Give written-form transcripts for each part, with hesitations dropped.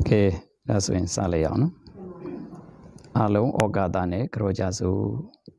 ကဲဒါဆိုရင်စလိုက်အောင်နော်အလုံးဩကာသနဲ့ကြောကြစို့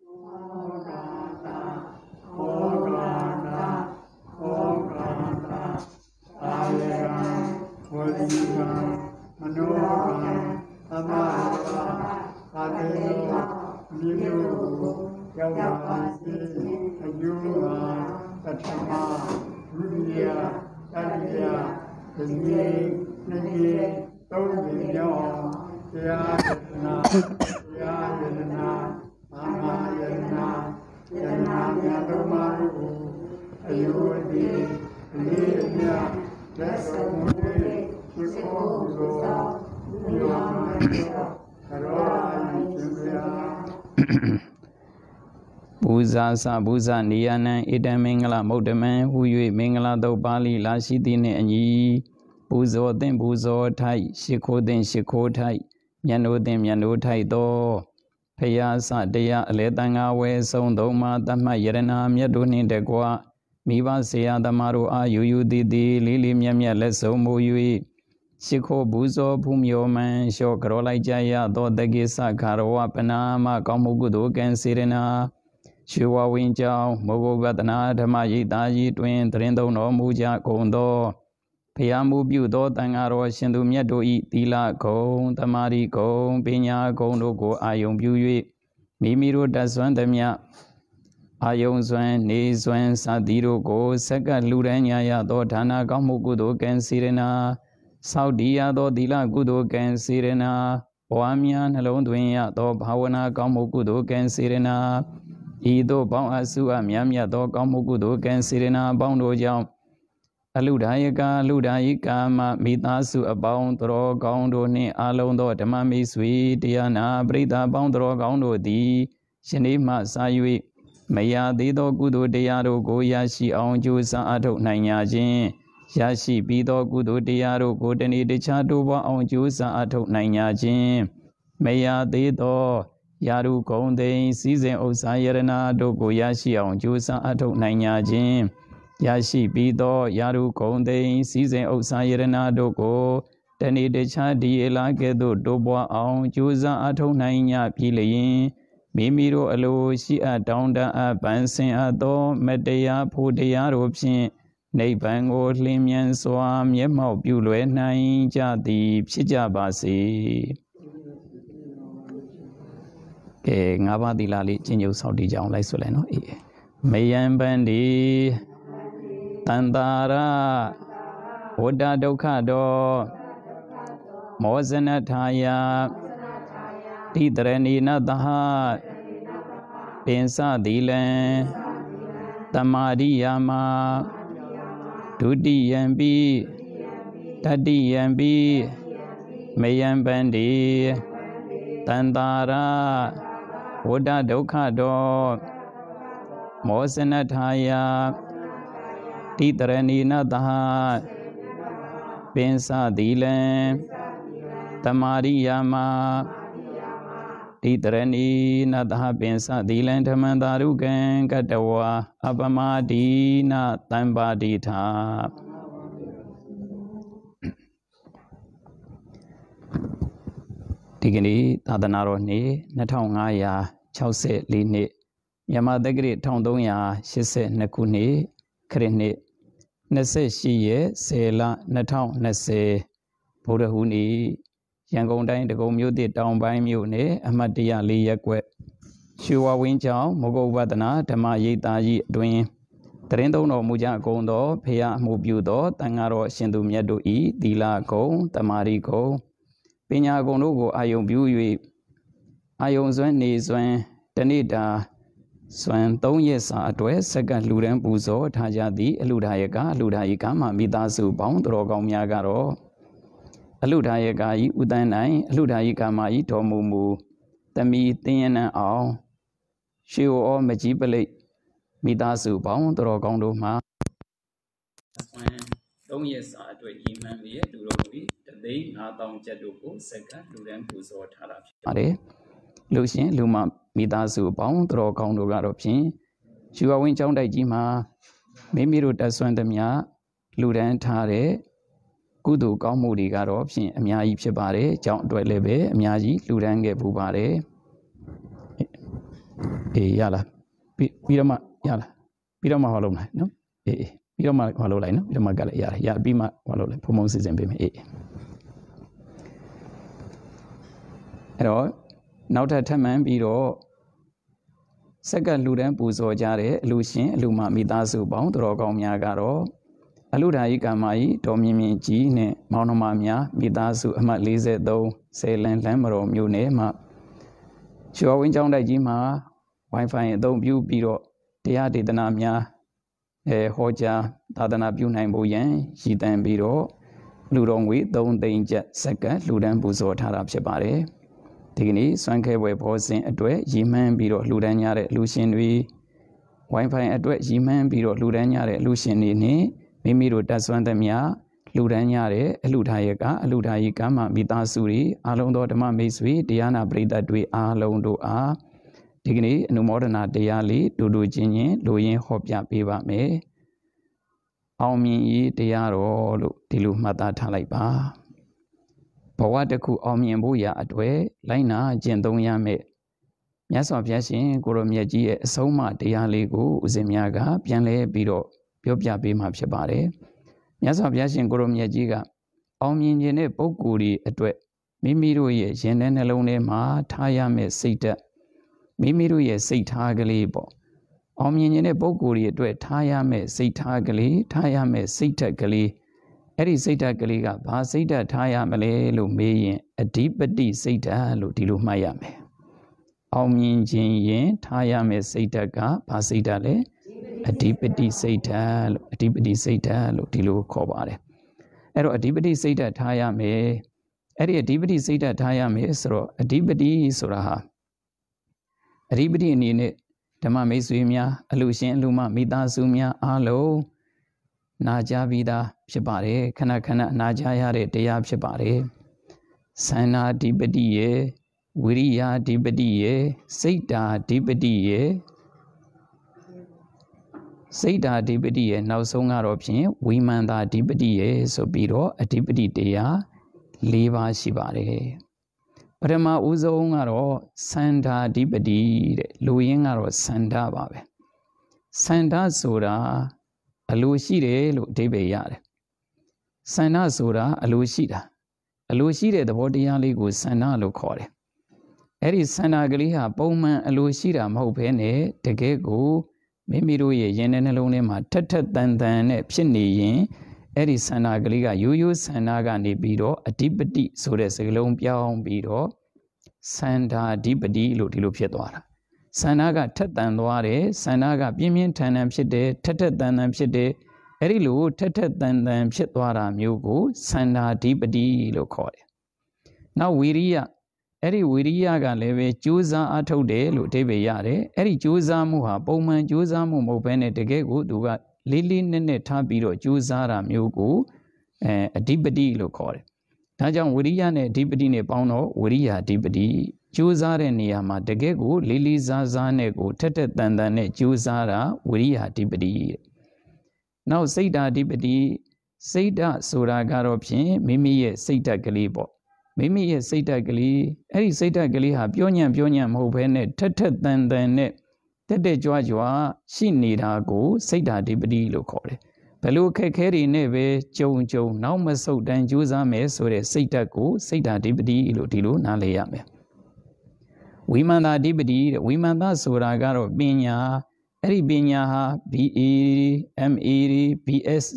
မနောကံအမအာတေယောမြေမျိုးရောက်ပါစေအယုမာပထမဒုတိယတတိယဒီနေ့နေ့သုံးနေ့မြောက်တရားယတနာတရားယတနာအာမယတနာယတနာမြတ်တော်မှာအယုဒီလေးမြတ်လက်ဆုံးမွေးဒီကိုယ်တော်ဘုရားမှာရောအရင်ကျင်းပြဘူဇာသဘူဇနိယနံဣတံမင်္ဂလမௌတမံဟူ၍မင်္ဂလာတုတ်ပါဠိလာရှိသည်နှင့်အညီပူဇော်သင့်ပူဇော်ထိုက်ရှိခိုးသင့်ရှိခိုးထိုက်မြတ်နိုးသင့်မြတ်နိုးထိုက်သောဖယားစတရားအလေတန်ငါဝဲဆုံးသုံးမှာတတ်မှတ်ယရနာမြတ်တို့နှင့်တကွမိဘဆရာသမားတို့အားယူယူသည်လေးလေးမြတ်မြတ်လက်ဆုံးမူ၍ရှိခိုးပူဇော်ဖူးမြော်မှန်လျှော့ကြောလိုက်ကြရသောတကိစ္စခါရဝပနာမကောင်းမှုကုသိုလ်ကံစေရနာရွှေဝဝင်းကြောင့်မောဂုပတနာဓမ္မရိပ်သာကြီးတွင်တရင်သုံးတော်မူကြကုန်သောဖျားမှုပြုသောတန်ဃာတော်ရှင်သူမြတ်တို့၏သီလဂုဏ်သမာဓိဂုဏ်ပညာဂုဏ်တို့ကိုအာယုံပြု၍မိမိတို့တတ်စွမ်းသမျှအာယုံစွမ်းနေစွမ်းစသည်တို့ကိုစက္ကပ်လှူဒန်းညာရသောဌာနကောင်းမှုကုသိုလ်ကံစေရနာသောက်တည်ရသောသီလကုသိုလ်ကံစေရနာဘဝများနှလုံးသွင်းရသောဘာဝနာကောင်းမှုကုသိုလ်ကံစေရနာဤသို့ပေါင်းအစုအမြတ်မြတ်သောကောင်းမှုကုသိုလ်ကံစေရနာပေါင်းတို့ကြောင့်အလုဒာယကအလုဒာယိကာမမိသားစုအပေါင်းတော်ကောင်းတို့နှင့်အာလုံးသောဓမ္မမိတ်ဆွေတရားနာပရိသတ်ပေါင်းတော်ကောင်းတို့သည်ရှင်နေ့မှစ၍မရသေးသောကုသိုလ်တရားတို့ကိုရရှိအောင်ကြိုးစားအထောက်နိုင်ကြခြင်းရရှိပြီးသောကုသိုလ်တရားတို့ကိုတနေ့တခြားတိုးပွားအောင်ကြိုးစားအထောက်နိုင်ကြခြင်းမရသေးသောယာရုဂုံသိစည်းစိမ်ဥစ္စာယရနာတို့ကိုရရှိအောင်ကြိုးစားအထောက်နိုင်ကြခြင်းရရှိပြီးသောယာရုဂုံသိစည်းစိမ်ဥစ္စာယရနာတို့ကိုတနေ့တခြားဒီအလားကဲ့သို့တိုးပွားအောင်ကြိုးစားအထောက်နိုင်ကြပြီလျင်မိမိတို့အလိုရှိအပ်တောင်းတအပ်ပန်းစင်အပ်သောမတရားဖို့တရားတို့ဖြင့်နိဗ္ဗာန်ကိုလင်းမြန်စွာမျက်မှောက်ပြုလွယ်နိုင်ကြသည်ဖြစ်ကြပါစေကဲငါးပါးသီလလေးကျင့်ကြံဆောက်တည်ကြအောင်လိုက်ဆိုလိုက်နော်အေးမယံပန္တိတန္တာရဝတ္တဒုက္ခတောမောဇနထာယတိတရဏီနတဟပင်စသီလံတမာရိယာမဒုတိယံပိတတိယံပိမယံပန္တိတန္တာရဝတ္တဒုက္ခတောမောဇနထာယတိတရဏီနတဟပင်စသီလံတမာရိယာမတိတရဏီနတဟပင်စသီလံဓမ္မတာရုကံကတဝါအပမတိနတံပါတိထာဒီကနေ့သာသနာတော်နှစ်2564နှစ်မြန်မာတက္ကရာ1382ခုနှစ်ခရစ်နှစ်28ရက်10လ2020ဗုဒ္ဓဟူးနေ့ရန်ကုန်တိုင်းဒဂုံမြို့သစ်တောင်ပိုင်းမြို့နယ်အမှတ်104ရပ်ကွက်ရွှေဝဝင်းကျောင်းမောဂုပတနာဓမ္မရိပ်သာကြီးအတွင်တရင်သုံးတော်မူကြကုန်သောဖရာအမှုပြုသောတန်ဃာတော်ရှင်သူမြတ်တို့ဤသီလဂုဏ်တမာရိဂုဏ်ပညာဂုဏ်တို့ကိုအာယုံပြု၍အာယုံစွမ်းနေစွမ်းတဏိတာစွမ်း3ရက်စာအတွက်စက္ကန့်လှူဒန်းပူဇော်ထားကြသည့်အလှဒါယကအလှဒါယိကမှမိသားစုပေါင်းတော်ကောင်းများကတော့အလှဒါယကဤဥတန်းနိုင်အလှဒါယိကမဤတော်မူမူတမီတင်းရနံအောင်ရွှေဩမကြီးပလိတ်မိသားစုပေါင်းတော်ကောင်းတို့မှာ3ရက်စာအတွက်ဤမှန်လျက်လူတော်မူပြီး3,500ကျပ်တို့ကိုစက္ကန့်လှူဒန်းပူဇော်ထားတာဖြစ်ပါတယ်လူရှင်လူမမိသားစုပေါင်းတော်ကောင်းတို့ကတော့ဖြင့်ရွှေဝဝင်းကျောင်းတိုက်ကြီးမှာမိမိတို့တတ်ဆွမ်းသမျှလူဒန်းထားတဲ့ကုသိုလ်ကောင်းမှုတွေကတော့ဖြင့်အများကြီးဖြစ်ပါတယ်။ကြောင့်အတွက်လည်းပဲအများကြီးလှူဒန်းခဲ့ပူပါတယ်။အေးရလားပြီးတော့မှရလားပြီးတော့မှဟောလို့မလားနော်အေးပြီးတော့မှဟောလို့လိုက်နော်ပြီးတော့မှကလည်းရတယ်ရပြီးမှဟောလို့လိုက်ဖုံဖုံစီစဉ်ပေးမယ်အေးအဲ့တော့နောက်ထပ်မှန်ပြီးတော့စက္ကလှူဒန်းပူဇော်ကြတဲ့အလူရှင်အလူမမိသားစုပေါင်းသူတော်ကောင်းများကတော့အလူဓာယိကာမကြီးဒေါ်မြင့်မြင့်ကြီးနဲ့မောင်နှမများမိသားစုအမှတ်43ဆယ်လန်လမ်းမတော်မြို့နယ်မှာရွှေဝင်းကျောင်းတိုက်ကြီးမှာ Wi-Fi အသုံးပြုပြီးတော့တရားဒေသနာများဟောကြားသာသနာပြုနိုင်ဖို့ရန်ရည်တမ်းပြီးတော့လူတော်ငွေ3သိန်းကျပ်စက္ကလှူဒန်းပူဇော်ထားတာဖြစ်ပါတယ်ဒီကနေ့စွမ်းခဲပွဲဘောဇင်အတွက်ရည်မှန်းပြီးတော့လှူဒန်းကြတဲ့လူရှင်တွေ Wi-Fi အတွက်ရည်မှန်းပြီးတော့လှူဒန်းကြတဲ့လူရှင်တွေနဲ့မိမိတို့တက်ဆွမ်းသမျှလှူဒန်းကြတဲ့အလှူဒါယကအလှူဒါယိကမှမိသားစုတွေအားလုံးသောဓမ္မမိတ်ဆွေတရားနာပရိသတ်တွေအားလုံးတို့အားဒီကနေ့အနုမောဒနာတရားလေးတူတူချင်းချင်းလိုရင်းဟောပြပေးပါမယ်အောင်မြင်ရေးတရားတော်လို့ဒီလိုမှတ်သားထားလိုက်ပါဘဝတစ်ခုအောင်မြင်ဖို့ရာအတွက်လိုက်နာကျင့်သုံးရမယ်မြတ်စွာဘုရားရှင်ကိုရောမြတ်ကြီးရဲ့အဆုံးအမတရားလေးကိုဦးဇင်းများကပြန်လဲပြီးတော့ပြောပြပေးမှာဖြစ်ပါတယ်မြတ်စွာဘုရားရှင်ကိုရောမြတ်ကြီးကအောင်မြင်ခြင်းတဲ့ပုဂ္ဂိုလ်တွေအတွက်မိမိတို့ရဲ့ရင်ထဲနှလုံးထဲမှာထားရမယ့်စိတ်ဓာတ်မိမိတို့ရဲ့စိတ်ထားကလေးပေါ့အောင်မြင်ခြင်းတဲ့ပုဂ္ဂိုလ်တွေအတွက်ထားရမယ့်စိတ်ထားကလေးထားရမယ့်စိတ်ဓာတ်ကလေးအဲ့ဒီစိတ်ဓာတ်ကလေးကဘာစိတ်ဓာတ်ထားရမလဲလို့မေးရင်အဓိပတိစိတ်ဓာတ်လို့ဒီလိုမှတ်ရမယ်အောင်မြင်ခြင်းရင်ထားရမယ့်စိတ်ဓာတ်ကဘာစိတ်ဓာတ်လဲအဓိပတိစိတ်ဓာတ်လို့အဓိပတိစိတ်ဓာတ်လို့ဒီလိုခေါ်ပါတယ်အဲ့တော့အဓိပတိစိတ်ဓာတ်ထားရမယ်အဲ့ဒီအဓိပတိစိတ်ဓာတ်ထားရမယ်ဆိုတော့အဓိပတိဆိုတာဟာအဓိပတိအနေနဲ့ဓမ္မမိတ်ဆွေများအလူရှင်အလူမမိသားစုများအားလုံးနာကြားပြီးသားဖြစ်ပါတယ်ခဏခဏနာကြားရတဲ့တရားဖြစ်ပါတယ်သန္နာအဓိပတိရဲ့ဝိရိယအဓိပတိရဲ့စိတ်ဓာအဓိပတိရဲ့စိတ်ဓာအဓိပတိရဲ့နောက်ဆုံးကတော့ဖြင့်ဝိမာန်တာအဓိပတိရဲ့ဆိုပြီးတော့အဓိပတိတရား၄ပါးရှိပါတယ်ပထမဦးဆုံးကတော့သန္တာအဓိပတိတဲ့လူရင်းကတော့သန္တာပါပဲသန္တာဆိုတာအလိုရှိတယ်လို့အဓိပ္ပာယ်ရတယ်သန္တာဆိုတာအလိုရှိတာအလိုရှိတဲ့သဘောတရားလေးကိုသန္တာလို့ခေါ်တယ်အဲ့ဒီသန္တာကလေးဟာပုံမှန်အလိုရှိတာမဟုတ်ဘဲနဲ့တကယ်ကိုမိမိတို့ရဲ့ရင်ထဲနှလုံးထဲမှာထက်ထက်တန်တန်နဲ့ဖြစ်နေရင်အဲ့ဒီသန္တာကလေးကရိုးရိုးသန္တာကနေပြီးတော့အဓိပတိဆိုတဲ့စကားလုံးပြောင်းပြီးတော့သန္တာအဓိပတိလို့ဒီလိုဖြစ်သွားတာသန္တာကထက်တန်သွားတယ်သန္တာကပြင်းပြင်းထန်ထန်ဖြစ်တယ်ထက်ထက်တန်တန်ဖြစ်တယ်အဲ့ဒီလိုထက်ထက်တန်တန်ဖြစ်သွားတာမျိုးကိုသန္တာအဓိပတိလို့ခေါ်တယ်နောက်ဝိရိယအဲ့ဒီဝိရိယကလည်းပဲကြိုးစားအားထုတ်တယ်လို့အဓိပ္ပာယ်ရတယ်အဲ့ဒီကြိုးစားမှုဟာပုံမှန်ကြိုးစားမှုမဟုတ်ဘဲနဲ့တကယ်ကိုသူကလေးလေးနက်နက်ထားပြီးတော့ကြိုးစားတာမျိုးကိုအဓိပတိလို့ခေါ်တယ်ဒါကြောင့်ဝိရိယနဲ့အဓိပတိနဲ့ပေါင်းတော့ဝိရိယအဓိပတိကြိုးစားတဲ့နေရာမှာတကယ်ကိုလေးလေးစားစားနဲ့ကိုထက်ထက်တန်တန်နဲ့ကြိုးစားတာဝိရိယအဓိပတိနောက်စိတ်ဓာအဓိပတိစိတ်ဓာဆိုတာကတော့ဖြင့်မိမိရဲ့စိတ်ဓာတ်ကလေးပေါ့မိမိရဲ့စိတ်ဓာတ်ကလေးအဲ့ဒီစိတ်ဓာတ်ကလေးဟာပြောညံ့မဟုတ်ဘဲနဲ့ထက်ထက်တန်တန်နဲ့တက်တက်ကြွကြွရှိနေတာကိုစိတ်ဓာအဓိပတိလို့ခေါ်တယ်ဘလို့ခက်ခဲတွေနဲ့ပဲကြုံနောက်မဆုတ်တမ်းကြိုးစားမယ်ဆိုတဲ့စိတ်ဓာတ်ကိုစိတ်ဓာအဓိပတိလို့ဒီလိုနားလည်ရမယ်ဝိမာန်တာအဓိပတိတဲ့ဝိမာန်တာဆိုတာကတော့ပညာအဲ့ဒီပညာဟာ BA MA BSc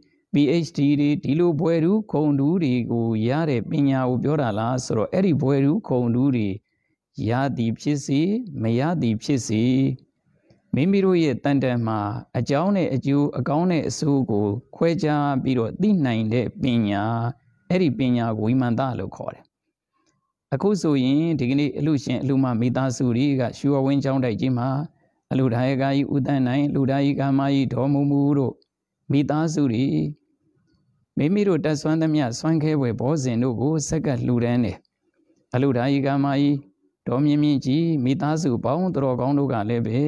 PhD တွေဒီလိုဘွယ်ထူးခုံထူးတွေကိုရတဲ့ပညာကိုပြောတာလားဆိုတော့အဲ့ဒီဘွယ်ထူးခုံထူးတွေရသည်ဖြစ်စေမရသည်ဖြစ်စေမိမိတို့ရဲ့တန်တန်မှာအကြောင်းနဲ့အကျိုးအကောင်းနဲ့အဆိုးကိုခွဲခြားပြီးတော့သိနိုင်တဲ့ပညာအဲ့ဒီပညာကိုဝိမာန်တာလို့ခေါ်တယ်အခုဆိုရင်ဒီကနေ့အလူရှင်အလူမမိသားစုတွေကရွှေဝင်းကျောင်းတိုက်ကြီးမှာအလူဒါယကကြီးဦးတန်းနိုင်လူဒါယကမကြီးဒေါ်မူမူတို့မိသားစုတွေမိမိတို့တက်ဆွမ်းသမျှဆွမ်းခဲပွဲဘောဇင်တို့ကိုစက္ကလှူဒန်းတယ်အလူဒါယကမကြီးဒေါ်မြင့်မြင့်ကြီးမိသားစုပေါင်းတော်ကောင်းတို့ကလည်းပဲ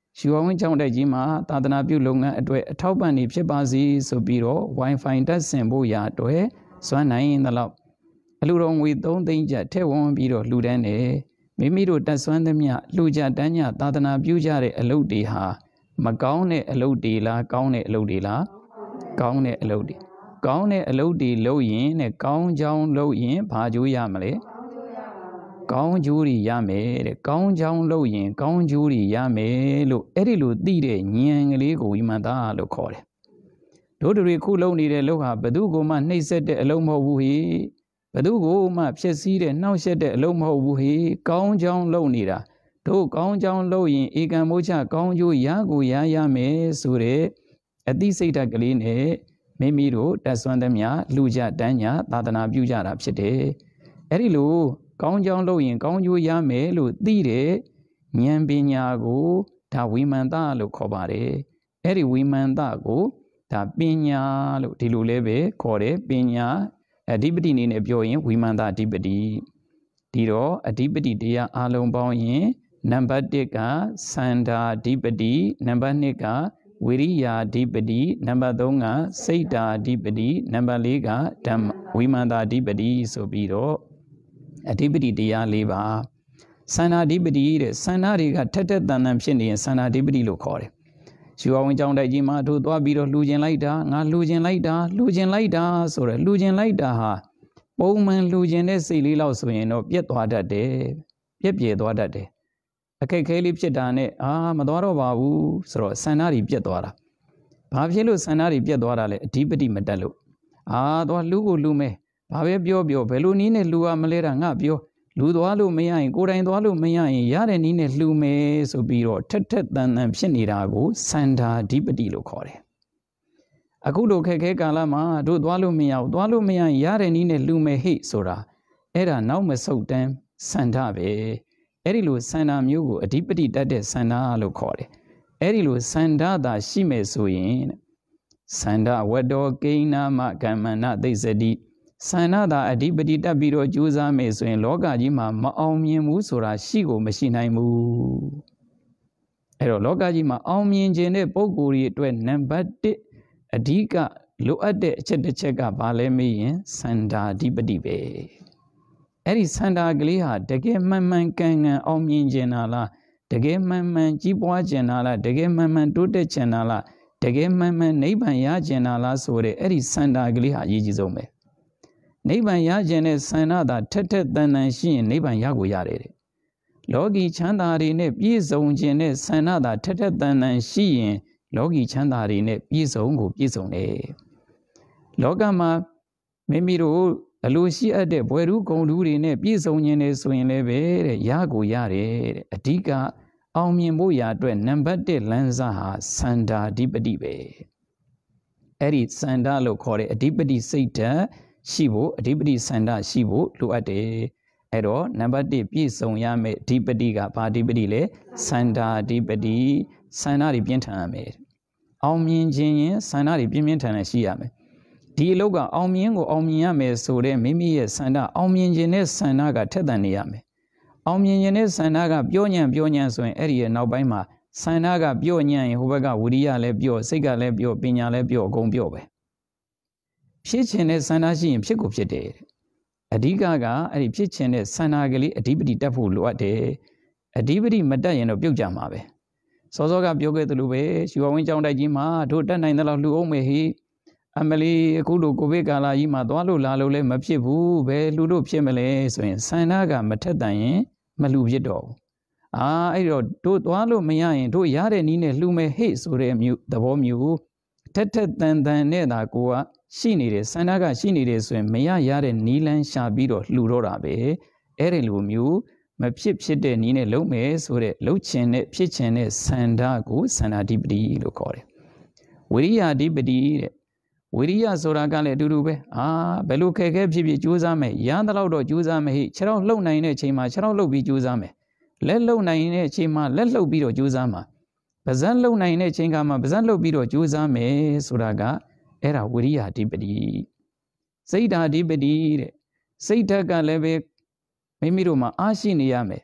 ရှူဝင်းကျောင်းတိုက်ကြီးမှာသာသနာပြုလုပ်ငန်းအတွက်အထောက်ပံ့နေဖြစ်ပါစေဆိုပြီးတော့ Wi-Fi တက်ဆင်ဖို့ရာအတွက်စွမ်းနိုင်သလောက်အလှူတော်ငွေ3 သိန်းကျပ်ထည့်ဝင်ပြီးတော့လှူဒန်းတယ်မိမိတို့တက်ဆွမ်းသမျှလှူကြတန်းကြသာသနာပြုကြတဲ့အလုပ်တွေဟာမကောင်းတဲ့အလုပ်တွေလားကောင်းတဲ့အလုပ်တွေလားကောင်းတဲ့အလုပ်တွေကောင်းတဲ့အလုပ်တွေလုပ်ရင်နဲ့ကောင်းကြောင်းလုပ်ရင်ဘာကျိုးရမလဲကောင်းကျိုးတွေရမယ်တဲ့ကောင်းကြောင်းလုပ်ရင်ကောင်းကျိုးတွေရမယ်လို့အဲ့ဒီလိုသိတဲ့ဉာဏ်ကလေးကိုဝိမာန်တာလို့ခေါ်တယ်တို့တွေခုလုပ်နေတဲ့လုပ်ဟာဘယ်သူကိုမှနှိပ်စက်တဲ့အလုပ်မဟုတ်ဘူးဟိဘယ်သူကိုမှဖြစ်စည်းတဲ့နှောက်ယှက်တဲ့အလုပ်မဟုတ်ဘူးဟိကောင်းကြောင်းလုပ်နေတာတို့ကောင်းကြောင်းလုပ်ရင်ဧကံမိုးချကောင်းကျိုးရကိုရမယ်ဆိုတဲ့အသိစိတ်ဓာတ်ကလေးနဲ့မိမိတို့တက်ဆွမ်းသမျှလူကြတန်းညာသာသနာပြုကြတာဖြစ်တယ်အဲ့ဒီလိုကောင်းကြောင်းလုပ်ရင်ကောင်းကျိုးရမယ်လို့သိတဲ့ဉာဏ်ပညာကိုဒါဝိမာန်တလို့ခေါ်ပါတယ်အဲ့ဒီဝိမာန်တကိုဒါပညာလို့ဒီလိုလည်းပဲခေါ်တယ်ပညာအဓိပတိနေနဲ့ပြောရင်ဝိမာန်တအဓိပတိဒီတော့အဓိပတိတရားအလုံးပေါင်းရင်နံပါတ်1ကစန္ဒာအဓိပတိနံပါတ်2ကဝိရိယာအဓိပတိနံပါတ်3ကစိတ်တာအဓိပတိနံပါတ်4ကဓမ္မဝိမာန်တအဓိပတိဆိုပြီးတော့အဓိပတိတရား၄ပါးစန္ဒာအဓိပတိတဲ့စန္ဒာတွေကထက်ထက်တန်တန်ဖြစ်နေရင်စန္ဒာအဓိပတိလို့ခေါ်တယ်ရှူဝင်းကျောင်းတိုက်ကြီးမှာတို့သွားပြီးတော့လှူခြင်းလိုက်တာငါလှူခြင်းလိုက်တာလှူခြင်းလိုက်တာဆိုတော့လှူခြင်းလိုက်တာဟာပုံမှန်လှူခြင်းတဲ့စိတ်လေးလောက်ဆိုရင်တော့ပြက်သွားတတ်တယ်ပြက်ပြဲသွားတတ်တယ်အခက်ခဲလေးဖြစ်တာနဲ့မသွားတော့ပါဘူးဆိုတော့စန္ဒာတွေပြက်သွားတာဘာဖြစ်လို့စန္ဒာတွေပြက်သွားတာလဲအဓိပတိမတက်လို့သွားလှူကိုလှူမယ်ဘာပဲပြောဘယ်လိုနည်းနဲ့လှူရမလဲတာငါပြောလူသွားလို့မရရင်ကိုယ်တိုင်သွားလို့မရရင်ရတဲ့နည်းနဲ့လှူမယ်ဆိုပြီးတော့ထက်ထက်တန်တန်ဖြစ်နေတာကိုစန္ဒာအဓိပတိလို့ခေါ်တယ်အခုလိုခက်ခဲကာလမှာတို့သွားလို့မရဘူးသွားလို့မရရင်ရတဲ့နည်းနဲ့လှူမယ်ဟိဆိုတာအဲ့ဒါနောက်မဆုတ်တမ်းစန္ဒပဲအဲ့ဒီလိုစန္ဒမျိုးကိုအဓိပတိတတ်တဲ့စန္ဒလို့ခေါ်တယ်အဲ့ဒီလိုစန္ဒသာရှိမယ်ဆိုရင်စန္ဒဝတ္တောကိဏမကမ္မန္နသိစတိစန္ဒသာအဓိပတိတက်ပြီးတော့ကြိုးစားမယ်ဆိုရင်လောကကြီးမှာမအောင်မြင်ဘူးဆိုတာရှိကိုမရှိနိုင်ဘူးအဲ့တော့လောကကြီးမှာအောင်မြင်ခြင်းတဲ့ပုဂ္ဂိုလ်တွေအတွက်နံပါတ်1အဓိကလိုအပ်တဲ့အချက်တစ်ချက်ကဘာလဲမေးရင်စန္ဒာအဓိပတိပဲအဲ့ဒီစန္ဒာကလေးဟာတကယ်မှန်မှန်ကန်ကန်အောင်မြင်ခြင်းလားတကယ်မှန်မှန်ကြီးပွားခြင်းလားတကယ်မှန်မှန်တိုးတက်ခြင်းလားတကယ်မှန်မှန်နိဗ္ဗာန်ရခြင်းလားဆိုတဲ့အဲ့ဒီစန္ဒာကလေးဟာအရေးကြီးဆုံးပဲနိဗ္ဗာန်ရခြင်းနဲ့စန္ဒသာထက်ထက်တန်တန်ရှိရင်နိဗ္ဗာန်ရကိုရတယ်တဲ့လောကီချမ်းသာတွေနဲ့ပြည့်စုံခြင်းနဲ့စန္ဒသာထက်ထက်တန်တန်ရှိရင်လောကီချမ်းသာတွေနဲ့ပြည့်စုံကိုပြည့်စုံတယ်လောကမှာမိမိတို့အလိုရှိအပ်တဲ့ဘွယ်ထူးဂုဏ်ထူးတွေနဲ့ပြည့်စုံခြင်းနဲ့ဆိုရင်လည်းပဲတဲ့ရကိုရတယ်တဲ့အဓိကအောင်မြင်ဖို့ရာအတွက်နံပါတ်1လမ်းစာဟာစန္ဒာအဓိပတိပဲအဲ့ဒီစန္ဒလို့ခေါ်တဲ့အဓိပတိစိတ်ဓာတ်ရှိဖို့အဓိပတိစန္ဒရှိဖို့လိုအပ်တယ်အဲ့တော့နံပါတ်1ပြည့်စုံရမယ့်အဓိပတိကဘာအဓိပတိလဲစန္ဒာအဓိပတိစန္ဒတွေပြင်းထန်ရမယ်အောင်မြင်ခြင်းရင်စန္ဒတွေပြင်းပြင်းထန်ထန်ရှိရမယ်ဒီအလုပ်ကအောင်မြင်ကိုအောင်မြင်ရမယ်ဆိုတဲ့မိမိရဲ့စန္ဒအောင်မြင်ခြင်းနဲ့စန္ဒကထက်သန်နေရမယ်အောင်မြင်ခြင်းနဲ့စန္ဒကပြောညံ့ဆိုရင်အဲ့ဒီရဲ့နောက်ပိုင်းမှာစန္ဒကပြောညံ့ရင်ဟိုဘက်ကဝိရိယလည်းပြောစိတ်ကလည်းပြောပညာလည်းပြောအကုန်ပြောပဲဖြစ်ခြင်းနဲ့စန္ဒရှိရင်ဖြစ်ကိုဖြစ်တယ်အဓိကကအဲ့ဒီဖြစ်ခြင်းနဲ့စန္ဒကလေးအဓိပတိတက်ဖို့လိုအပ်တယ်အဓိပတိမတက်ရင်တော့ပြုတ်ကြမှာပဲစောစောကပြောခဲ့သလိုပဲရှူဝင်းကျောင်းတိုက်ကြီးမှာတို့တက်နိုင်တဲ့လောက်လှူအောင်မယ်ဟိအမလီအခုလိုကိုဗစ်ကာလကြီးမှာသွားလို့လာလို့လည်းမဖြစ်ဘူးဘယ်လှူလို့ဖြစ်မလဲဆိုရင်စန္ဒကမထက်တန်ရင်မလှူဖြစ်တော့ဘူးအဲ့တော့တို့သွားလို့မရရင်တို့ရတဲ့နည်းနဲ့လှူမယ်ဟိဆိုတဲ့မျိုးသဘောမျိုးထက်ထက်တန်တန်နဲ့သာကိုကရှိနေတယ်စန္ဒကရှိနေတယ်ဆိုရင်မရတဲ့နီးလန်းရှာပြီးတော့လှူတော့တာပဲအဲ့ဒီလိုမျိုးမဖြစ်တဲ့နည်းနဲ့လုံးမယ်ဆိုတဲ့လှုပ်ချင်တဲ့ဖြစ်ချင်တဲ့စန္ဒကိုစန္ဒာဓိပတိလို့ခေါ်တယ်ဝိရိယဓိပတိတဲ့ဝိရိယဆိုတာကလည်းအတူတူပဲဘယ်လိုခဲခဲဖြစ်ကြိုးစားမယ်ရမ်းတော့တော့ကြိုးစားမယ်ဟိခြေထောက်လှုပ်နိုင်တဲ့အချိန်မှာခြေထောက်လှုပ်ပြီးကြိုးစားမယ်လက်လှုပ်နိုင်တဲ့အချိန်မှာလက်လှုပ်ပြီးတော့ကြိုးစားမှာပါးစပ်လှုပ်နိုင်တဲ့အချိန်ကမှပါးစပ်လှုပ်ပြီးတော့ကြိုးစားမယ်ဆိုတာကအဲ့ဒါဝိရိယဓိပတိစိတ်ဓာဓိပတိတဲ့စိတ်ဓာတ်ကလည်းပဲမိမိတို့မှာအားရှိနေရမယ်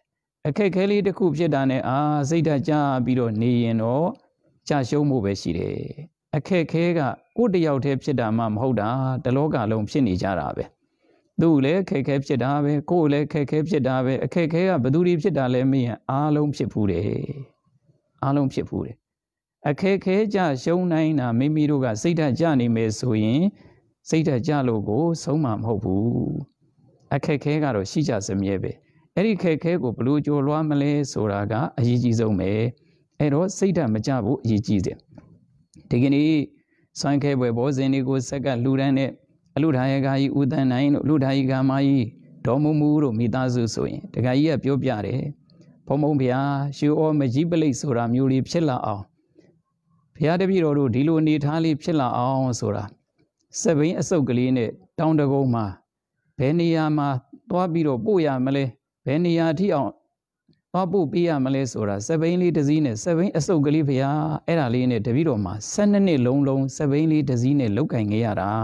အခက်ခဲလေးတစ်ခုဖြစ်တာနဲ့စိတ်ဓာတ်ကျပြီးတော့နေရင်တော့ကြာရှုံးမှုပဲရှိတယ်အခက်ခဲကကိုယ်တယောက်တည်းဖြစ်တာမှမဟုတ်တာတလောကလုံးဖြစ်နေကြတာပဲသူ့လည်းအခက်ခဲဖြစ်တာပဲကိုယ်လည်းအခက်ခဲဖြစ်တာပဲအခက်ခဲကဘယ်သူတွေဖြစ်တာလဲမင်းအားလုံးဖြစ်ဘူးတယ်အားလုံးဖြစ်ဘူးတယ်အခက်ခဲကြရှုံးနိုင်တာမိမိတို့ကစိတ်ဓာတ်ကျနေမယ်ဆိုရင်စိတ်ဓာတ်ကျလို့ကိုဆုံးမှာမဟုတ်ဘူးအခက်ခဲကတော့ရှိကြစမြဲပဲအဲ့ဒီခက်ခဲကိုဘလို့ကြော်လွှားမလဲဆိုတာကအရေးကြီးဆုံးပဲအဲ့တော့စိတ်ဓာတ်မကျဘူးအရေးကြီးတယ်ဒီကနေ့စွမ်းခဲပွဲဘောဇင်တွေကိုဆက်ကလှူဒန်းတဲ့အလူထာယကကြီးဦးတန်းနိုင်တို့အလူထာယကမကြီးဒေါ်မူမူတို့မိသားစုဆိုရင်တခါကြီးကပြောပြတယ်ဘုံဘုံဗျာရွှေဩမကြီးပလိတ်ဆိုတာမျိုးလေးဖြစ်လာအောင်ဘုရားတပည့်တော်တို့ဒီလိုအနေထားလေးဖြစ်လာအောင်ဆိုတာစက်ဘိန်းအစုပ်ကလေးနဲ့တောင်တကုန်းမှာဘယ်နေရာမှာသွားပြီးတော့ပို့ရမလဲဘယ်နေရာထိအောင်သွားပို့ပေးရမလဲဆိုတာစက်ဘိန်းလေးတစ်စီးနဲ့စက်ဘိန်းအစုပ်ကလေးဘုရားအဲ့ဒါလေးနဲ့တပည့်တော်မှာ12နှစ်လုံးစက်ဘိန်းလေးတစ်စီးနဲ့လုတ်ကင်ခဲ့ရတာ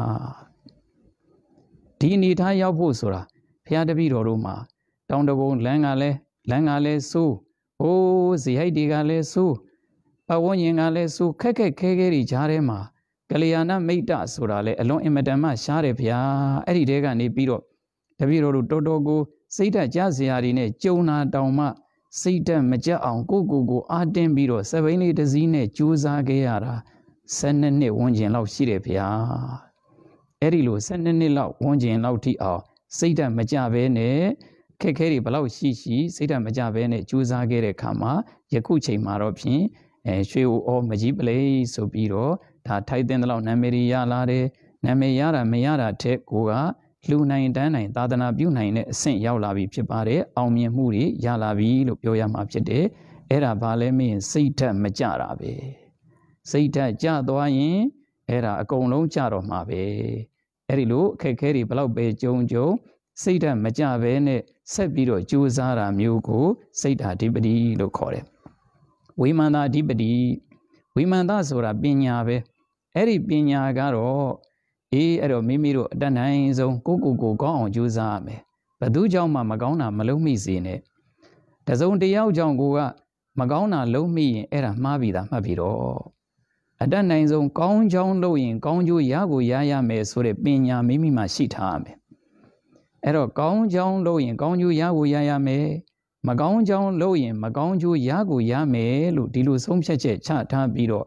ဒီအနေထားရောက်ဖို့ဆိုတာဘုရားတပည့်တော်တို့မှာတောင်တကုန်းလမ်းကလည်းဆိုးဟိုးဇီဟိုက်တွေကလည်းဆိုးပဝန်းကျင်ကလည်းဆိုးခက်ခဲတွေကြားထဲမှာကလျာဏမိတ်တဆိုတာလည်းအလွန်အင်မတန်မှရှားတယ်ဗျာအဲ့ဒီတဲကနေပြီးတော့တပည့်တော်တို့တော်တော်ကိုစိတ်ဓာတ်ကြစရာတွေနဲ့ကြုံနာတောင်မှစိတ်ဓာတ်မကြအောင်ကိုအားတင်းပြီးတော့စက်ဘိန်းလေးတစ်စီးနဲ့ကြိုးစားခဲ့ရတာ12နှစ်ဝန်းကျင်လောက်ရှိတယ်ဗျာအဲ့ဒီလို12နှစ်လောက်ဝန်းကျင်လောက်ထိအောင်စိတ်ဓာတ်မကြဘဲနဲ့ခက်ခဲတွေဘလောက်ရှိစိတ်ဓာတ်မကြဘဲနဲ့ကြိုးစားခဲ့တဲ့အခါမှာယခုချိန်မှာတော့ဖြင့်ရွှေဩမကြီးပလိတ်ဆိုပြီးတော့ဒါထိုက်တဲ့လောက်နာမည်ရလာတယ်နာမည်ရတာမရတာတဲ့ကိုကလှူနိုင်တန်းနိုင်သာသနာပြုနိုင်တဲ့အဆင့်ရောက်လာပြီဖြစ်ပါတယ်အောင်မြင်မှုတွေရလာပြီလို့ပြောရမှာဖြစ်တယ်အဲ့ဒါဘာလဲမင်းစိတ်ဓာတ်မကြတာပဲစိတ်ဓာတ်ကြသွားရင်အဲ့ဒါအကုန်လုံးကြတော့မှာပဲအဲ့ဒီလိုအခက်ခဲတွေဘလောက်ပဲကြုံစိတ်ဓာတ်မကြဘဲနဲ့ဆက်ပြီးတော့ကြိုးစားတာမျိုးကိုစိတ်ဓာတ်အဓိပတိလို့ခေါ်တယ်ဝိမာန်သာအဓိပတိဝိမာန်သာဆိုတာပညာပဲအဲ့ဒီပညာကတော့အဲ့တော့မိမိတို့အတတ်နိုင်ဆုံးကိုကောင်းအောင်ကြိုးစားရမယ်ဘသူကြောင့်မှမကောင်းတာမလုံးမိစေနဲ့တစုံတယောက်ကြောင့်ကိုကမကောင်းတာလုံးမိရင်အဲ့ဒါမှားပြီးသားမှတ်ပြီးတော့အတတ်နိုင်ဆုံးကောင်းကြောင်းလုပ်ရင်ကောင်းကျိုးရကိုရမယ်ဆိုတဲ့ပညာမိမိမှာရှိထားရမယ်အဲ့တော့ကောင်းကြောင်းလုပ်ရင်ကောင်းကျိုးရကိုရမယ်မကောင်းကြောင်းလုပ်ရင်မကောင်းကျိုးရကိုရမယ်လို့ဒီလိုဆုံးဖြတ်ချက်ချထားပြီးတော့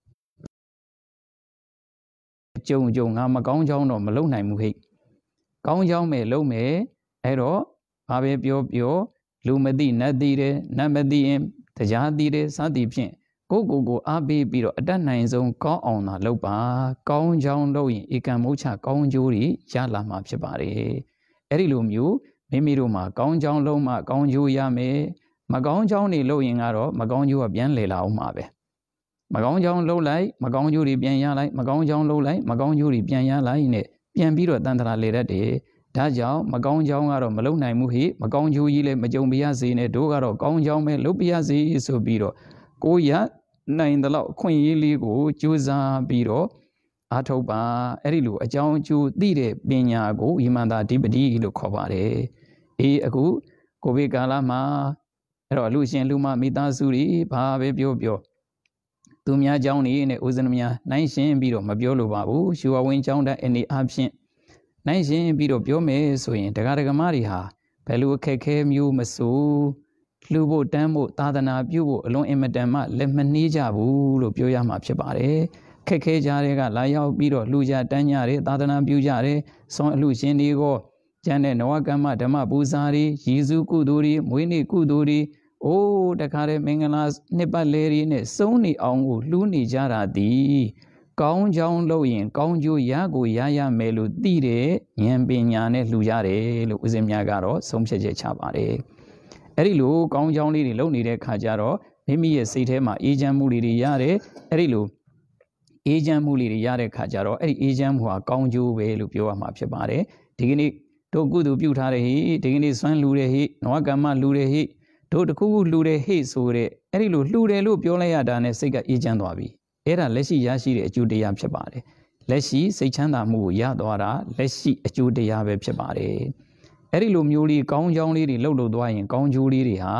ကြုံငါမကောင်းကြောင်းတော့မလုပ်နိုင်ဘူးဟဲ့ကောင်းကြောင်းပဲလုပ်မယ်အဲ့တော့ဘာပဲပြောလူမသိနတ်သိတယ်နတ်မသိရင်တရားသိတယ်စသည်ဖြင့်ကိုအားပေးပြီးတော့အတတ်နိုင်ဆုံးကောင်းအောင်သာလုပ်ပါကောင်းကြောင်းလုပ်ရင်ဧကံမုတ်ချကောင်းကျိုးတွေရလာမှာဖြစ်ပါတယ်အဲ့ဒီလိုမျိုးမိမိတို့မှာကောင်းကြောင်းလုံးမှကောင်းကျိုးရမယ်မကောင်းကြောင်းတွေလုပ်ရင်ကတော့မကောင်းကျိုးကပြန်လည်လာအောင်မှာပဲမကောင်းကြောင်းလှုပ်လိုက်မကောင်းကျိုးတွေပြန်ရလိုက်မကောင်းကြောင်းလှုပ်လိုက်မကောင်းကျိုးတွေပြန်ရလိုက်နဲ့ပြန်ပြီးတော့တန်တရာလေတတ်တယ်ဒါကြောင့်မကောင်းကြောင်းကတော့မလုံနိုင်ဘူးဟိမကောင်းကျိုးကြီးလည်းမကြုံပြရစေနဲ့တို့ကတော့ကောင်းကြောင်းပဲလုပ်ပြရစေဆိုပြီးတော့ကိုရနိုင်တဲ့လောက်အခွင့်အရေးလေးကိုကြိုးစားပြီးတော့အားထုတ်ပါအဲ့ဒီလိုအကြောင်းအကျိုးသိတဲ့ပညာကိုဝိမာန်သာအဓိပတိလို့ခေါ်ပါတယ်အခုကိုဗစ်ကာလမှာအဲ့တော့လူရှင်လူမမိသားစုတွေဘာပဲပြောသူများเจ้าနေနဲ့ဦးဇင်းများနိုင်ရှင်းပြီးတော့မပြောလိုပါဘူးရှူဝဝင်เจ้าတဲ့အနေအချင်းနိုင်ရှင်းပြီးတော့ပြောမယ်ဆိုရင်တရားဓမ္မတွေဟာဘယ်လိုအခက်ခဲမျိုးမဆိုလှူဖို့တန်းဖို့သာသနာပြုဖို့အလွန်အင်မတန်မှလက်မနှီးကြဘူးလို့ပြောရမှာဖြစ်ပါတယ်ခက်ခဲကြတဲ့ကလာရောက်ပြီးတော့လှူကြတန်းကြတယ်သာသနာပြုကြတယ်ဆောင်းအလှရှင်တွေကိုကျန်တဲ့နဝကမ္မဓမ္မပူဇာတွေရည်စုကုသိုလ်တွေမွေးနေ့ကုသိုလ်တွေအိုးတခါတည်းမင်္ဂလာနှစ်ပတ်လည်တွေနဲ့စုံနေအောင်ကိုလှူနေကြတာသည်ကောင်းကြောင်းလုပ်ရင်ကောင်းကျိုးရကိုရမယ်လို့သိတဲ့ဉာဏ်ပညာနဲ့လှူရတယ်လို့ဦးဇင်းများကတော့ဆုံးဖြတ်ချက်ချပါတယ်အဲ့ဒီလိုကောင်းကြောင်းလေးတွေလုပ်နေတဲ့ခါကျတော့မိမိရဲ့စိတ်ထဲမှာအေးချမ်းမှုတွေရတယ်အဲ့ဒီလိုအေးချမ်းမှုတွေရတဲ့ခါကျတော့အဲ့ဒီအေးချမ်းမှုဟာကောင်းကျိုးပဲလို့ပြောရမှာဖြစ်ပါတယ်ဒီကနေ့တို့ကုသိုလ်ပြုထားတဲ့ဟိဒီကနေ့စွမ်းလှူတဲ့ဟိနဝကမ္မလှူတဲ့ဟိတို့တခုခုလှူတဲ့ဟိဆိုတဲ့အဲ့ဒီလိုလှူတယ်လို့ပြောလိုက်ရတာနဲ့စိတ်ကအေးချမ်းသွားပြီအဲ့ဒါလက်ရှိရရှိတဲ့အကျိုးတရားဖြစ်ပါတယ်လက်ရှိစိတ်ချမ်းသာမှုကိုရသွားတာလက်ရှိအကျိုးတရားပဲဖြစ်ပါတယ်အဲ့ဒီလိုမျိုးလေးကောင်းကြောင်းလေးတွေလှုပ်သွားရင်ကောင်းကျိုးလေးတွေဟာ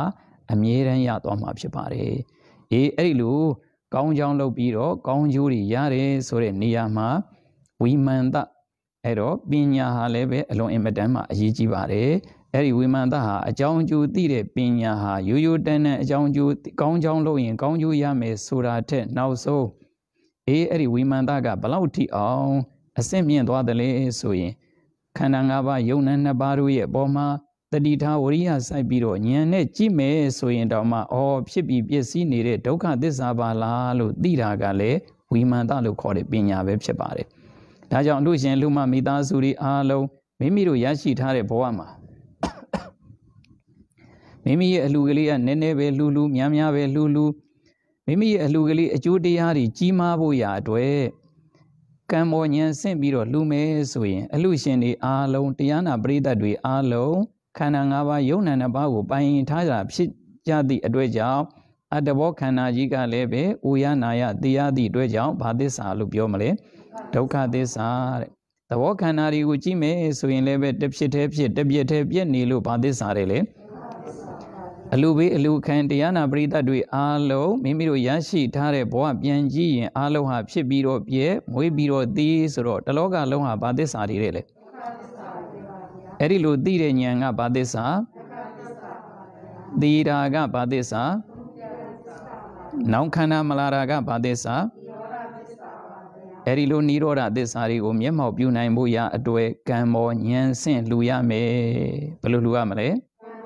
အမြဲတမ်းရသွားမှာဖြစ်ပါတယ်အေးအဲ့ဒီလိုကောင်းကြောင်းလုပ်ပြီးတော့ကောင်းကျိုးတွေရတယ်ဆိုတဲ့နေရာမှာဝိမာန်တအဲ့တော့ပညာဟာလည်းပဲအလွန်အင်မတန်မှအရေးကြီးပါတယ်အဲ့ဒီဝိမာန်တဟာအကြောင်းအကျိုးသိတဲ့ပညာဟာရိုးရိုးတန်းတန်းအကြောင်းအကျိုးကောင်းကြောင်းလုပ်ရင်ကောင်းကျိုးရမယ်ဆိုတာထက်နောက်ဆုံးအေးအဲ့ဒီဝိမာန်တကဘလောက်ထိအောင်အဆင့်မြင့်သွားတယ်လေဆိုရင်ခန္ဓာ၅ပါးယုံနာနှစ်ပါးတို့ရဲ့အပေါ်မှာတတိထားဝရိယစိုက်ပြီးတော့ဉာဏ်နဲ့ကြည့်မယ်ဆိုရင်တောင်မှဖြစ်ပြီးပြည့်စည်နေတဲ့ဒုက္ခသစ္စာပါလားလို့သိတာကလည်းဝိမာန်တလို့ခေါ်တဲ့ပညာပဲဖြစ်ပါတယ်ဒါကြောင့်လူရှင်လူမမိသားစုတွေအားလုံးမိမိတို့ရရှိထားတဲ့ဘဝမှာမိမိရဲ့အလှူကလေးကနည်းနည်းပဲလှူများများပဲလှူမိမိရဲ့အလှူကလေးအကျိုးတရားတွေကြီးမားဖို့ရာအတွက်ကံမောဉဏ်ဆင့်ပြီးတော့လှူမယ်ဆိုရင်အလှူရှင်တွေအားလုံးတရားနာပရိသတ်တွေအားလုံးခန္ဓာ၅ပါးယုံနာနှစ်ပါးကိုပိုင်ထားတာဖြစ်ကြသည့်အတွက်ကြောင့်အတ္တဘောခန္ဓာကြီးကလည်းပဲဥယနာယတရားသည့်အတွက်ကြောင့်ဘာသစ္စာလို့ပြောမလဲဒုက္ခသစ္စာတဲ့သဘောခန္ဓာတွေကိုကြည့်မယ်ဆိုရင်လည်းပဲတစ်ဖြစ်သေးဖြစ်တစ်ပြည့်သေးပြည့်နေလို့ဘာသစ္စာတွေလဲအလူဘေးအလူခံတရားနာပရိသတ်တွေအားလုံးမိမိတို့ရရှိထားတဲ့ဘဝပြန်ကြည့်ရင်အားလုံးဟာဖြစ်ပြီးတော့ပြဲမွေးပြီးတော့သိဆိုတော့တလောကလုံးဟာဘာသစ္စာတွေလဲအဲ့ဒီလိုသိတဲ့ဉာဏ်ကဘာသစ္စာသိတာကဘာသစ္စာနောင်ခန္ဓာမလာတာကဘာသစ္စာအဲ့ဒီလိုနိရောဓသစ္စာတွေကိုမျက်မှောက်ပြုနိုင်ဖို့ရအတွေ့ကံမောဉာဏ်ဆင့်လှူရမယ်ဘယ်လိုလှူရမလဲ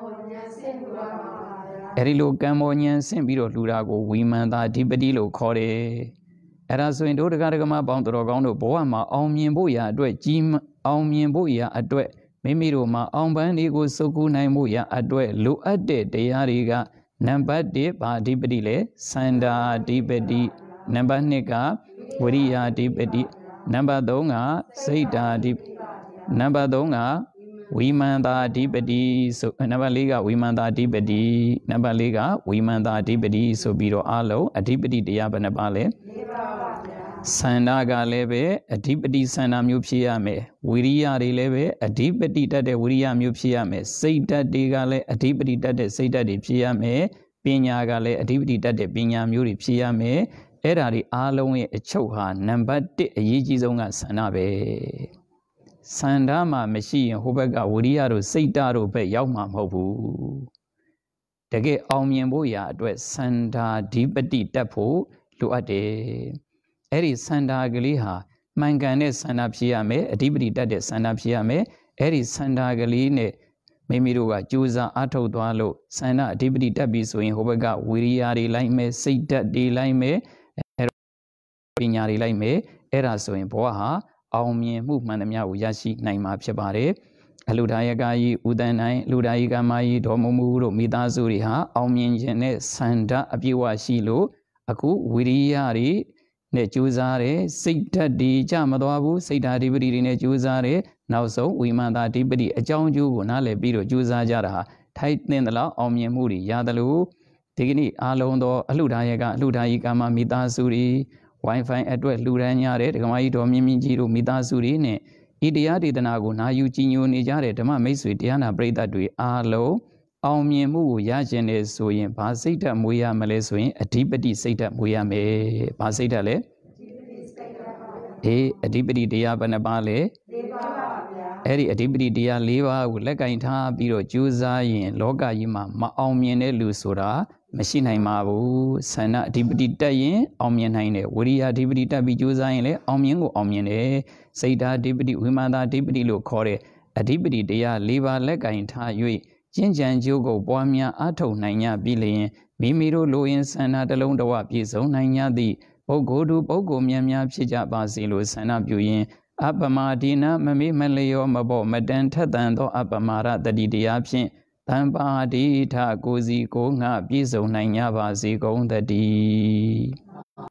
အဲ့ဒီလိုကံမောဉဏ်ဆင့်ပြီးတော့လှူတာကိုဝိမာန်တာအဓိပတိလို့ခေါ်တယ်အဲ့ဒါဆိုရင်တို့တရားဓမ္မပေါင်းတော်ကောင်းတို့ဘဝမှာအောင်မြင်ဖို့ရာအတွက်အောင်မြင်ဖို့ရာအတွက်မိမိတို့မှာအောင်ပန်းတွေကိုစုပ်ကူးနိုင်ဖို့ရာအတွက်လိုအပ်တဲ့တရားတွေကနံပါတ်1ဘာအဓိပတိလဲစန္ဒာအဓိပတိနံပါတ်2ကဝရိယအဓိပတိနံပါတ်3ကစိတ်တာအဓိနံပါတ်3ကဝိမာန်တာအဓိပတိဆိုနံပါတ်4ကဝိမာန်တာအဓိပတိနံပါတ်4ကဝိမာန်တာအဓိပတိဆိုပြီးတော့အလုံးအဓိပတိတရားဘယ်နှပါလဲစန္ဒကလည်းပဲအဓိပတိစန္ဒမျိုးဖြစ်ရမယ်ဝိရိယတွေလည်းပဲအဓိပတိတတ်တဲ့ဝိရိယမျိုးဖြစ်ရမယ်စိတ်ဓာတ်တွေကလည်းအဓိပတိတတ်တဲ့စိတ်ဓာတ်တွေဖြစ်ရမယ်ပညာကလည်းအဓိပတိတတ်တဲ့ပညာမျိုးတွေဖြစ်ရမယ်အဲ့ဒါတွေအားလုံးရဲ့အချုပ်ဟာနံပါတ်1အရေးကြီးဆုံးကစန္ဒပဲစန္ဒမှာမရှိရင်ဟိုဘက်ကဝိရိယတို့စိတ်ဓာတ်တို့ဘက်ရောက်မှာမဟုတ်ဘူးတကယ်အောင်မြင်ဖို့ရာအတွက်စန္ဒာဓိပတိတတ်ဖို့လိုအပ်တယ်အဲ့ဒီစန္ဒာကလေးဟာမှန်ကန်တဲ့စန္ဒာဖြစ်ရမယ်အဓိပတိတတ်တဲ့စန္ဒာဖြစ်ရမယ်အဲ့ဒီစန္ဒာကလေးနဲ့မိမိတို့ကကြိုးစားအားထုတ်သွားလို့စန္ဒာအဓိပတိတတ်ပြီဆိုရင်ဟိုဘက်ကဝိရိယတွေလိုက်မယ်စိတ်ဓာတ်တွေလိုက်မယ်ပညာတွေလိုက်မယ်အဲ့ဒါဆိုရင်ဘဝဟာအောင်မြင်မှုမှန်သမျှကိုရရှိနိုင်မှာဖြစ်ပါတယ်အလုဒါယကကြီးဥဒ္ဒနိုင်လူဒါယကမကြီးဒေါ်မမှုတို့မိသားစုတွေဟာအောင်မြင်ခြင်းနဲ့စန္ဒအပြည့်အဝရှိလို့အခုဝိရိယတွေနဲ့ကြိုးစားတယ်စိတ်ဓာတ်တွေကြမသွားဘူးစိတ်ဓာတ်ဓိပတိတွေနဲ့ကြိုးစားတယ်နောက်ဆုံးဝိမာန်တာဓိပတိအကြောင်းကျိုးကိုနားလည်ပြီးတော့ကြိုးစားကြတာဟာထိုက်သင့်သလောက်အောင်မြင်မှုတွေရတယ်လို့ဒီကနေ့အားလုံးသောအလုဒါယကအလုဒါယကမမိသားစုတွေWi-Fi အတွက်လှူဒန်းကြတဲ့ဓမ္မကြီးတော်မြင့်မြင့်ကြီးတို့မိသားစုတွေနဲ့ဤတရားဒေသနာကိုနာယူကြည်ညိုနေကြတဲ့ဓမ္မမိတ်ဆွေတရားနာပရိသတ်တွေအားလုံးအောင်မြင်မှုကိုရကျင်တယ်ဆိုရင်ဘာစိတ်ဓာတ်မွေးရမလဲဆိုရင်အဓိပတိစိတ်ဓာတ်မွေးရမယ်ဘာစိတ်ဓာတ်လဲအဓိပတိတရားဘယ်နှပါလဲ၄ပါးပါဗျာအဲ့ဒီအဓိပတိတရား၄ပါးကိုလက်ကင်ထားပြီးတော့ကြိုးစားရင်လောကကြီးမှာမအောင်မြင်တဲ့လူဆိုတာမရှိနိုင်ပါဘူးဆန္ဒအဓိပတိတက်ရင်အောင်မြင်နိုင်တယ်ဝိရိယအဓိပတိတက်ပြီးကြိုးစားရင်လည်းအောင်မြင်ကိုအောင်မြင်တယ်စိတ်ဓာတ်အဓိပတိဝိမာန်တာအဓိပတိလို့ခေါ်တဲ့အဓိပတိတရား၄ပါးလက်ကင်ထား၍ကျင့်ကြံကြိုးကိုပွားများအားထုတ်နိုင်ကြပြီလျင်မိမိတို့လိုရင်ဆန္ဒတစ်လုံးတစ်ဝပြည့်စုံနိုင်ကြသည့်ပုဂ္ဂိုလ်တို့ပုဂ္ဂိုလ်များဖြစ်ကြပါစေလို့ဆန္ဒပြုရင်အပမဒိနမမေ့မလျောမပေါ့မတန်ထက်သန်သောအပမာရတတိတရားဖြင့်တံပါတိထကိုစီကိုငှပြည့်စုံနိုင်ကြပါစေကုန်သတည်း